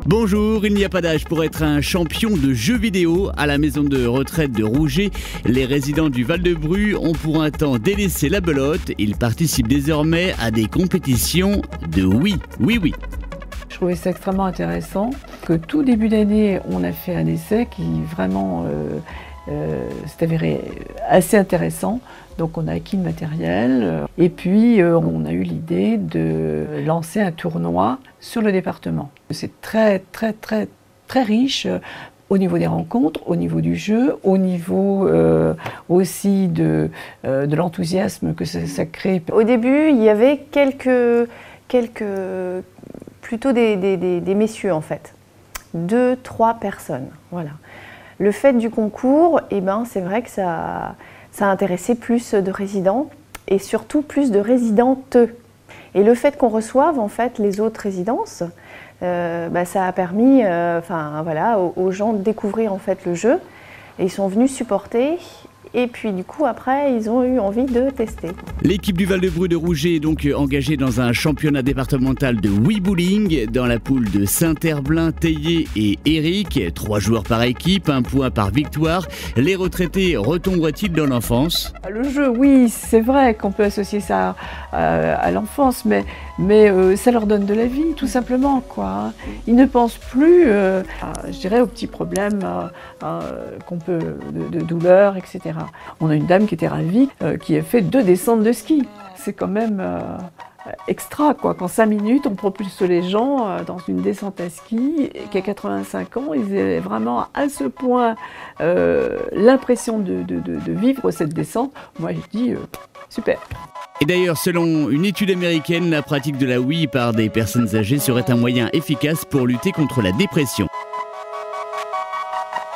Bonjour, il n'y a pas d'âge pour être un champion de jeux vidéo. À la maison de retraite de Rouget, les résidents du Val-de-Bru ont pour un temps délaissé la belote. Ils participent désormais à des compétitions de Wii. Oui. Je trouvais ça extrêmement intéressant que tout début d'année, on a fait un essai qui vraiment s'est avéré assez intéressant. Donc on a acquis le matériel et puis on a eu l'idée de lancer un tournoi sur le département. C'est très riche au niveau des rencontres, au niveau du jeu, au niveau aussi de l'enthousiasme que ça crée. Au début, il y avait plutôt des messieurs en fait, 2-3 personnes, voilà. Le fait du concours, c'est vrai que ça a intéressé plus de résidents et surtout plus de résidentes. Et le fait qu'on reçoive en fait les autres résidences, ça a permis aux gens de découvrir en fait le jeu et ils sont venus supporter. Et puis du coup après ils ont eu envie de tester. L'équipe du Val-de-Bru de Rouget est donc engagée dans un championnat départemental de Wii Bowling dans la poule de Saint-Herblain, Théier et Eric. 3 joueurs par équipe, 1 point par victoire. Les retraités retomberaient-ils dans l'enfance? Le jeu, oui, c'est vrai qu'on peut associer ça à l'enfance, mais ça leur donne de la vie, tout simplement, quoi. Ils ne pensent plus, je dirais, aux petits problèmes qu'on peut, de douleur, etc. On a une dame qui était ravie, qui a fait 2 descentes de ski. C'est quand même extra, quoi. Qu'en 5 minutes, on propulse les gens dans une descente à ski, et qu'à 85 ans, ils avaient vraiment à ce point l'impression de vivre cette descente. Moi, je dis super. Et d'ailleurs, selon une étude américaine, la pratique de la Wii par des personnes âgées serait un moyen efficace pour lutter contre la dépression.